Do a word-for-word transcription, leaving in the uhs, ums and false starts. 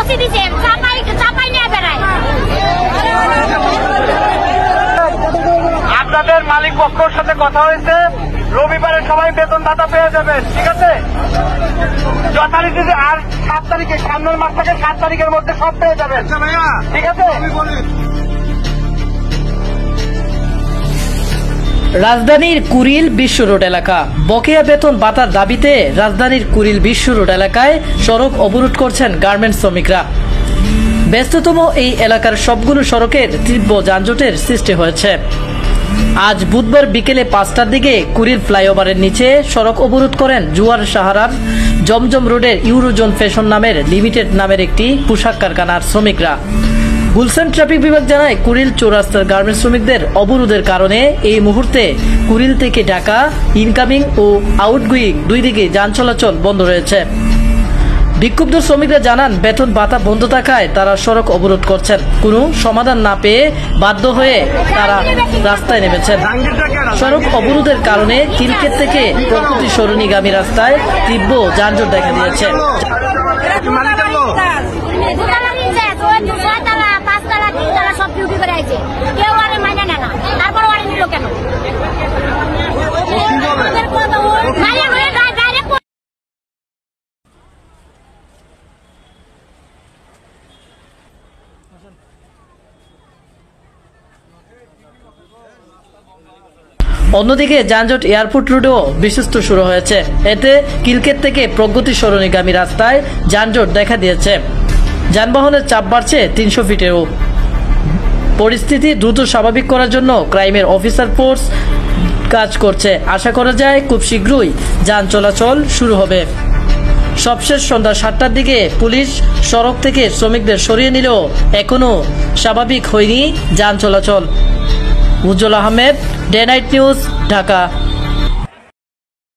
আপনাদের মালিক পক্ষের সাথে কথা হয়েছে, রবিবারে সবাই বেতন ভাতা পেয়ে যাবেন, ঠিক আছে? যথারীতি আর সাত তারিখে সামনের মাস থেকে সাত তারিখের মধ্যে সব পেয়ে যাবেন, ঠিক আছে? রাজধানীর কুড়িল বিশ্ব রোড এলাকা বকেয়া বেতন ভাতার দাবিতে রাজধানীর কুড়িল বিশ্ব রোড এলাকায় সড়ক অবরোধ করছেন গার্মেন্টস শ্রমিকরা। ব্যস্ততম এই এলাকার সবগুলো সড়কের তীব্র যানজটের সৃষ্টি হয়েছে। আজ বুধবার বিকেলে পাঁচটার দিকে কুড়িল ফ্লাইওভারের নিচে সড়ক অবরোধ করেন জুয়ার সাহারার জমজম রোডের ইউরোজোন ফ্যাশন নামের লিমিটেড নামের একটি পোশাক কারখানার শ্রমিকরা। গুলশান ট্রাফিক বিভাগ জানায়, কুড়িল চৌরাস্তার গার্মেন্টস শ্রমিকদের অবরোধের কারণে এই মুহূর্তে কুড়িল থেকে ঢাকা ইনকামিং ও আউটগোয়িং দুই দিকে যান চলাচল বন্ধ রয়েছে। বিক্ষুব্ধ শ্রমিকরা জানান, বেতন ভাতা বন্ধ থাকায় তারা সড়ক অবরোধ করছেন। কোনো সমাধান না পেয়ে বাধ্য হয়ে তারা রাস্তায় নেমেছেন। সড়ক অবরোধের কারণে কিলকেট থেকে প্রকৃতি সরণিগামী রাস্তায় তীব্র যানজট দেখা দিয়েছে। অন্যদিকে যানজট এয়ারপোর্ট রোডেও বিশ্বস্ত শুরু হয়েছে। এতে কিলকেট থেকে প্রগতি সরণিগামী রাস্তায় যানজট দেখা দিয়েছে। যানবাহনের চাপ বাড়ছে তিনশো ফিটেরও। পরিস্থিতি দ্রুত স্বাভাবিক করার জন্য ক্রাইমের অফিসার ফোর্স কাজ করছে। আশা করা যায় খুব শীঘ্রই যান চলাচল শুরু হবে। সবশেষ সন্ধ্যা সাতটার দিকে পুলিশ সড়ক থেকে শ্রমিকদের সরিয়ে নিলেও এখনো স্বাভাবিক হয়নি যান চলাচল। Ujjwal Ahmed, day night news, Dhaka.